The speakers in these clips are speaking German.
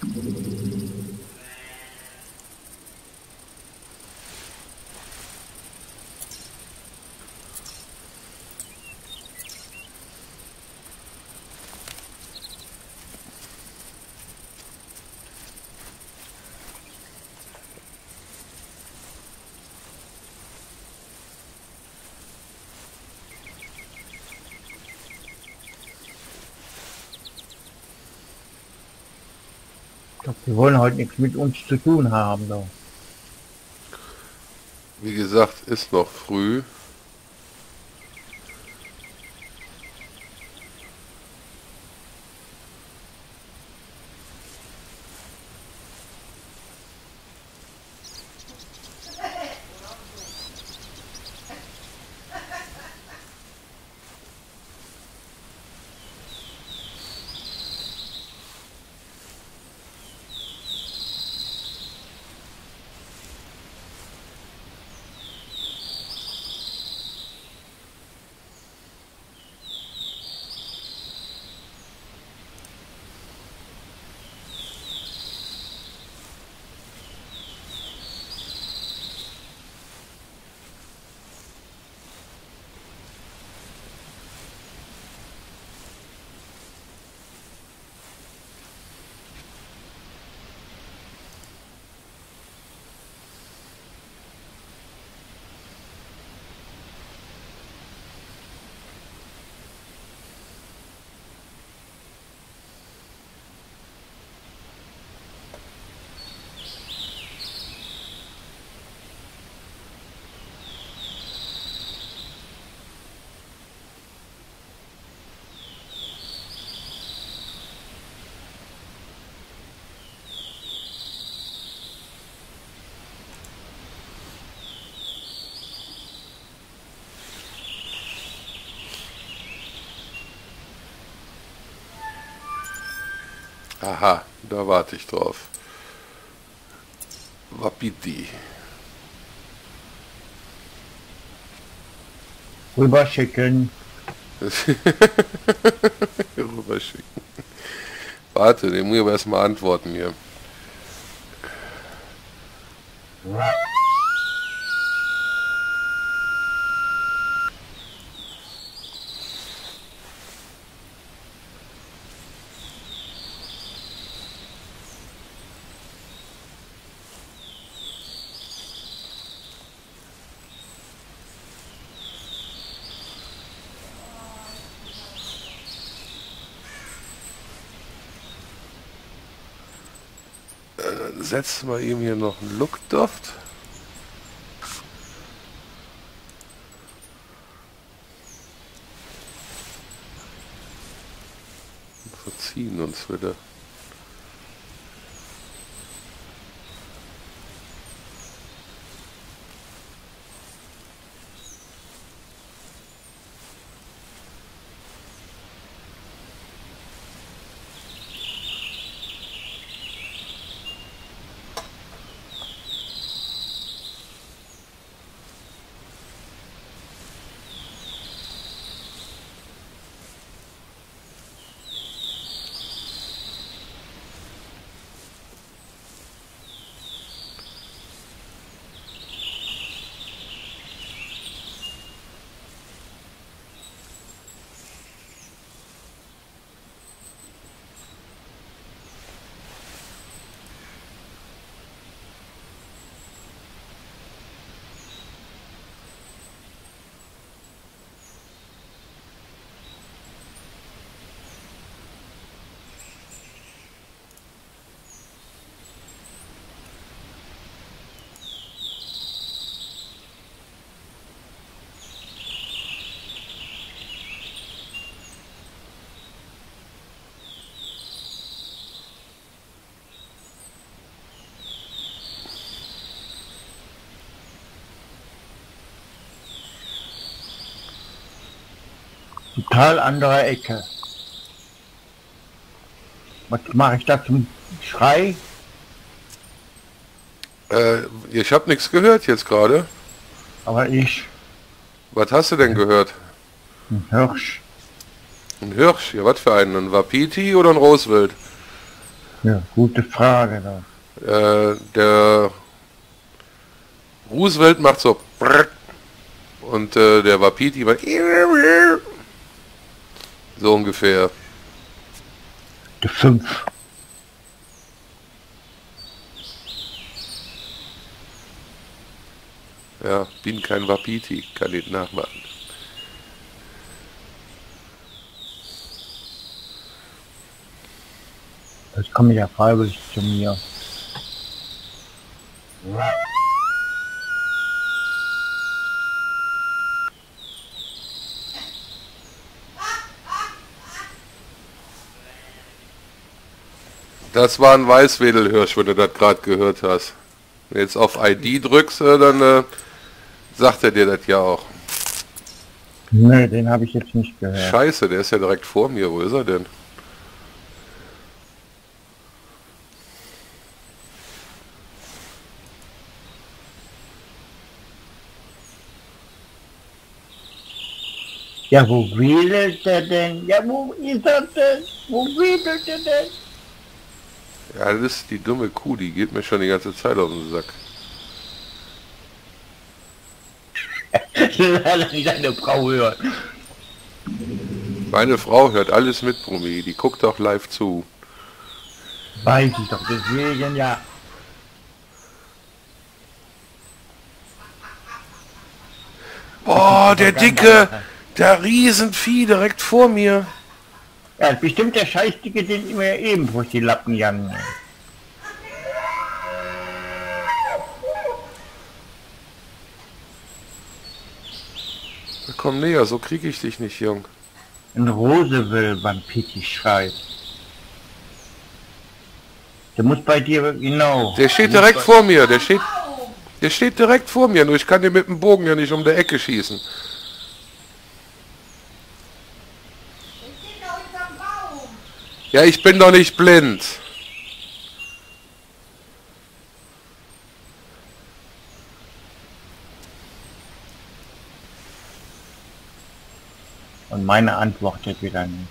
Ich glaub, die wollen heute nichts mit uns zu tun haben. Da. Wie gesagt, ist noch früh. Aha, da warte ich drauf. Wapiti. Rüberschicken. Rüberschicken. Warte, den muss ich aber erstmal antworten hier. Setzen wir ihm hier noch einen Lookduft. Verziehen uns wieder. Total andere Ecke. Was mache ich da zum Schrei? Ich habe nichts gehört jetzt gerade. Aber ich, Was hast du denn gehört? ein Hirsch. Ein Hirsch? Ja, was für einen? Ein Wapiti oder ein Roosevelt? Ja, gute Frage da. Der Roosevelt macht so und der Wapiti macht so ungefähr. Die 5. Ja, bin kein Wapiti, kann nicht nachmachen. Das komme ja freiwillig zu mir. Das war ein Weißwedelhirsch, wenn du das gerade gehört hast. Wenn du jetzt auf ID drückst, dann sagt er dir das ja auch. Nee, den habe ich jetzt nicht gehört. Scheiße, der ist ja direkt vor mir. Wo ist er denn? Ja, wo wedelt er denn? Ja, wo ist er denn? Wo wedelt er denn? Ja, das ist die dumme Kuh, die geht mir schon die ganze Zeit auf den Sack. Leider nicht deine Frau hören. Meine Frau hört alles mit, Brummi. Die guckt auch live zu. Weiß ich doch, deswegen ja. Oh, der dicke, der Riesenvieh direkt vor mir. Ja, bestimmt der Scheißdicke, den mir eben durch die Lappen jagen. Komm näher, so kriege ich dich nicht, Jung. Ein Roosevelt beim Piti schreit. Der muss bei dir, genau. Der steht direkt vor mir, der steht direkt vor mir, nur ich kann den mit dem Bogen ja nicht um der Ecke schießen. Ja, ich bin doch nicht blind. Und meine antwortet wieder nicht.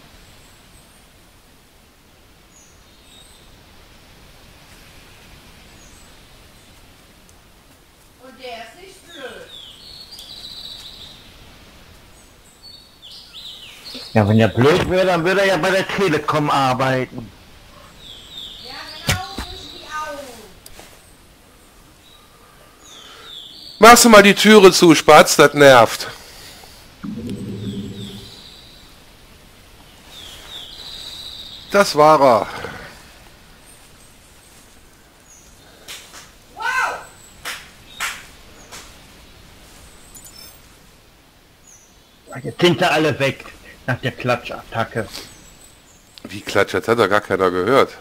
Und der ist nicht blöd. Ja, wenn er blöd wäre, dann würde er ja bei der Telekom arbeiten. Ja, genau zwischen die Augen. Machst du mal die Türe zu, Spatz, das nervt. Das war er. Wow! Jetzt sind sie alle weg nach der Klatschattacke. Wie klatscht, das hat doch gar keiner gehört.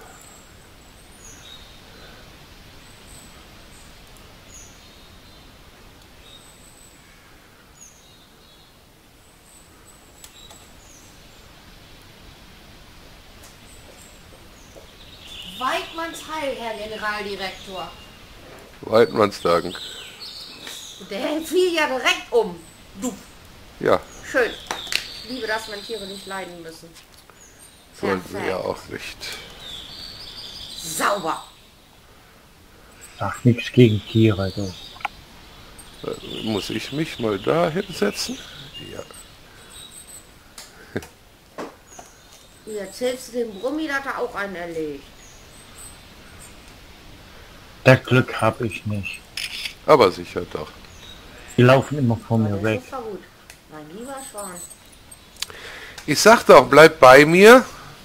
Weidmanns Heil, Herr Generaldirektor. Weidmanns Dank. Der fiel ja direkt um. Du. Ja, Schön. Ich liebe das, wenn Tiere nicht leiden müssen. sollten wir ja Perfekt. auch nicht. Sauber. Ach, nichts gegen Tiere, du. Muss ich mich mal da hinsetzen? Ja. Wie erzählst du dem Brummi, dass er auch einen erlegt? Das Glück habe ich nicht. Aber sicher doch. Die laufen immer von Aber mir der weg. ist doch gut. Mein lieber Schwan. Ich sag doch, bleib bei mir.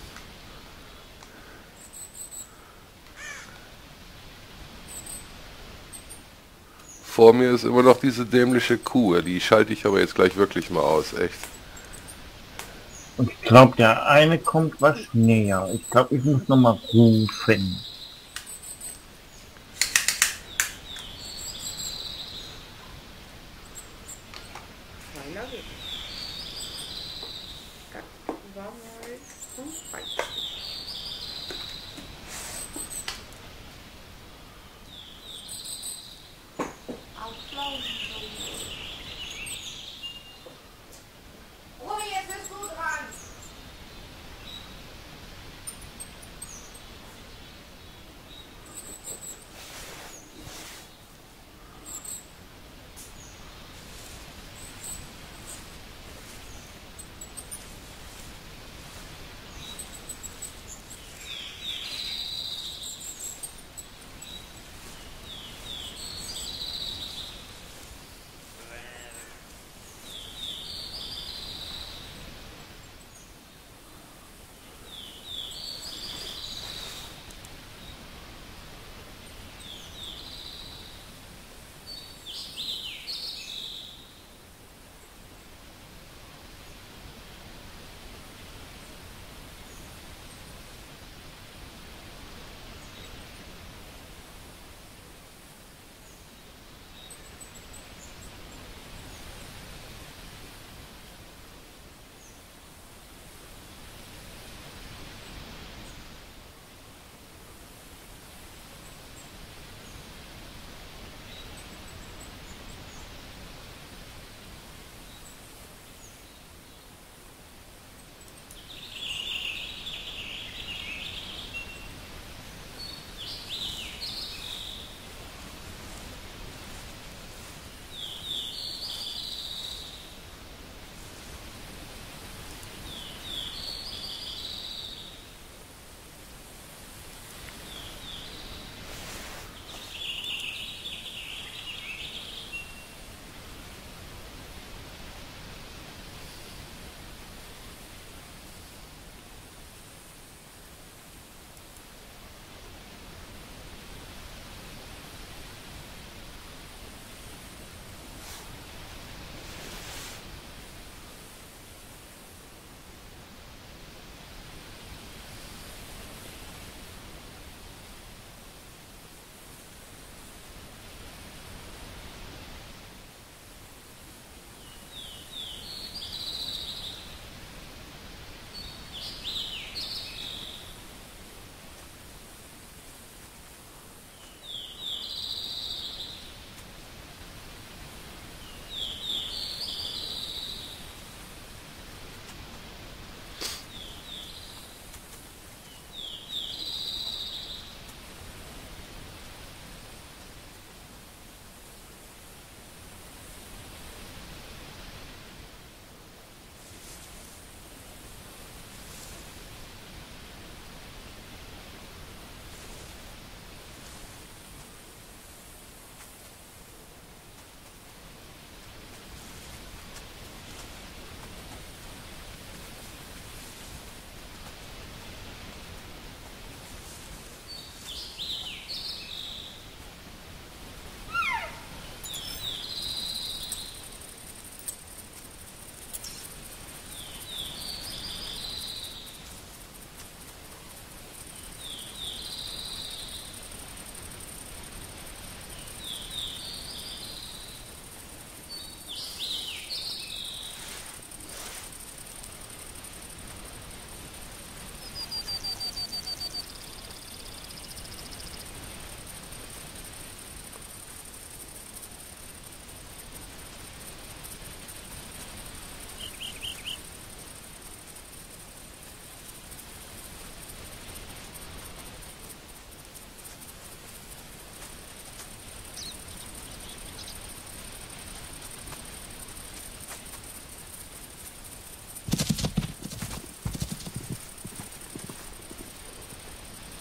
Vor mir ist immer noch diese dämliche Kuh. Die schalte ich aber jetzt gleich wirklich mal aus, echt. Und ich glaube, der eine kommt was näher. Ich glaube, ich muss noch mal rufen. Meiner geht. Das war mal zum Beispiel. Brummi, jetzt bist du dran.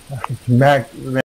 Ich merke,